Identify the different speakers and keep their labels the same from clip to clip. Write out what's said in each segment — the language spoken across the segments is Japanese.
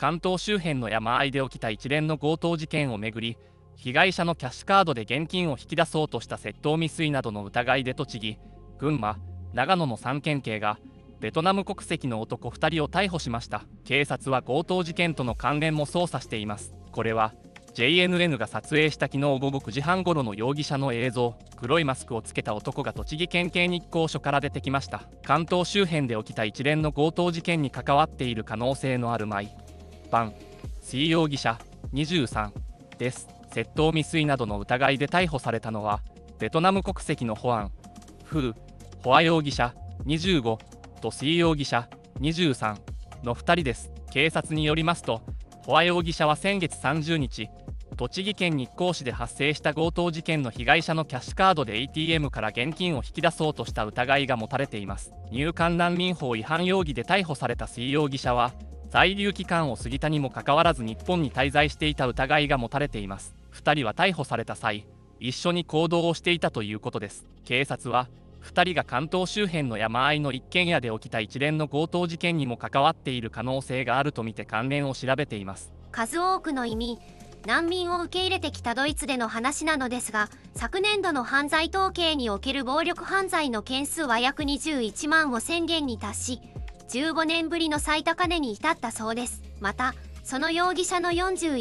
Speaker 1: 関東周辺の山あいで起きた一連の強盗事件をめぐり、被害者のキャッシュカードで現金を引き出そうとした窃盗未遂などの疑いで栃木、群馬、長野の3県警がベトナム国籍の男2人を逮捕しました。警察は強盗事件との関連も捜査しています。これは JNN が撮影した昨日午後9時半ごろの容疑者の映像。黒いマスクをつけた男が栃木県警日光署から出てきました。関東周辺で起きた一連の強盗事件に関わっている可能性のある毎晩水容疑者23です。窃盗未遂などの疑いで逮捕されたのはベトナム国籍のホアン・フー・ホア容疑者25と水容疑者23の2人です。警察によりますと、ホア容疑者は先月30日、栃木県日光市で発生した強盗事件の被害者のキャッシュカードで ATM から現金を引き出そうとした疑いが持たれています。入管難民法違反容疑で逮捕された水容疑者は、在留期間を過ぎたにもかかわらず日本に滞在していた疑いが持たれています。2人は逮捕された際、一緒に行動をしていたということです。警察は、2人が関東周辺の山あいの一軒家で起きた一連の強盗事件にも関わっている可能性があるとみて関連を調べています。
Speaker 2: 数多くの移民・難民を受け入れてきたドイツでの話なのですが、昨年度の犯罪統計における暴力犯罪の件数は約21万5000件に達し、15年ぶりの最高値に至ったそうです。また、その容疑者の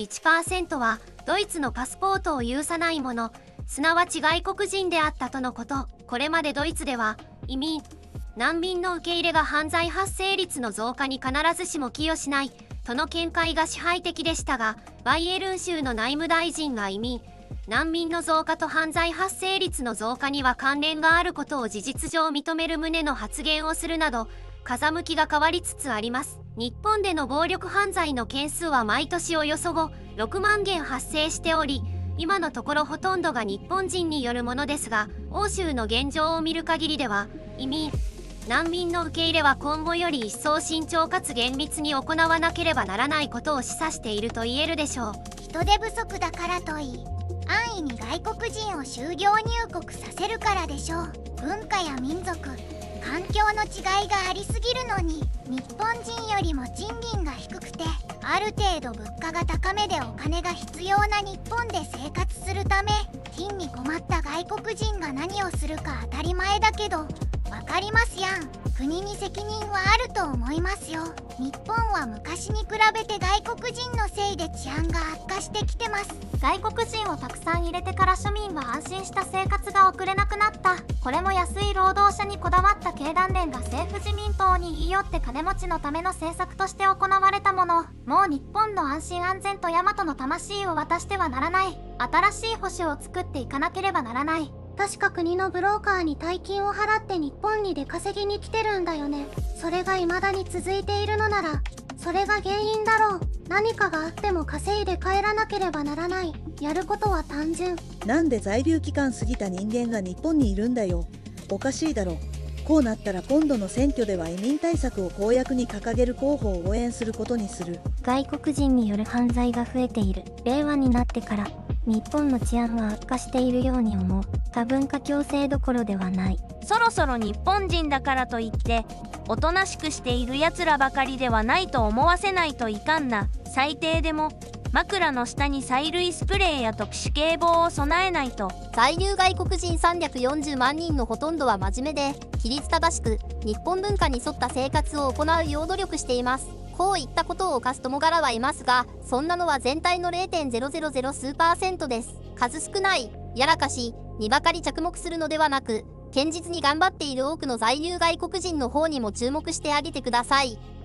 Speaker 2: 41% はドイツのパスポートを有さない者、すなわち外国人であったとのこと。これまでドイツでは移民・難民の受け入れが犯罪発生率の増加に必ずしも寄与しないとの見解が支配的でしたが、バイエルン州の内務大臣が移民・難民の増加と犯罪発生率の増加には関連があることを事実上認める旨の発言をするなど、風向きが変わりつつあります。日本での暴力犯罪の件数は毎年およそ6万件発生しており、今のところほとんどが日本人によるものですが、欧州の現状を見る限りでは、移民・難民の受け入れは今後より一層慎重かつ厳密に行わなければならないことを示唆していると言えるでしょう。
Speaker 3: 人手不足だからといい、安易に外国人を就業入国させるからでしょう。文化や民族、環境の違いがありすぎるのに、日本人よりも賃金が低くて、ある程度物価が高めでお金が必要な日本で生活するため、金に困った外国人が何をするか当たり前だけど、わかりますやん。国に責任はあると思いますよ。日本は昔に比べて外国人のせいで治安が悪化してきてます。
Speaker 4: 外国人をたくさん入れてから庶民は安心した生活が送れなくなった。これも安い労働者にこだわった経団連が政府自民党に言い寄って金持ちのための政策として行われたもの。もう日本の安心安全と大和の魂を渡してはならない。新しい保守を作っていかなければならない。
Speaker 5: 確か国のブローカーに大金を払って日本に出稼ぎに来てるんだよね。それが未だに続いているのなら、それが原因だろう。何かがあっても稼いで帰らなければならない。やることは単純。
Speaker 6: なんで在留期間過ぎた人間が日本にいるんだよ。おかしいだろ。こうなったら今度の選挙では移民対策を公約に掲げる候補を応援することにする。
Speaker 7: 外国人による犯罪が増えている。令和になってから日本の治安は悪化しているように思う。多文化共生どころではない。
Speaker 8: そろそろ日本人だからといっておとなしくしているやつらばかりではないと思わせないといかんな。最低でも枕の下に催涙スプレーや特殊警棒を備えないと。
Speaker 9: 在留外国人340万人のほとんどは真面目で規律正しく日本文化に沿った生活を行うよう努力しています。こういったことを犯す共柄はいますが、そんなのは全体の 0.000 数%です。数少ないやらかしにばかり着目するのではなく、堅実に頑張っている多くの在留外国人の方にも注目してあげてください。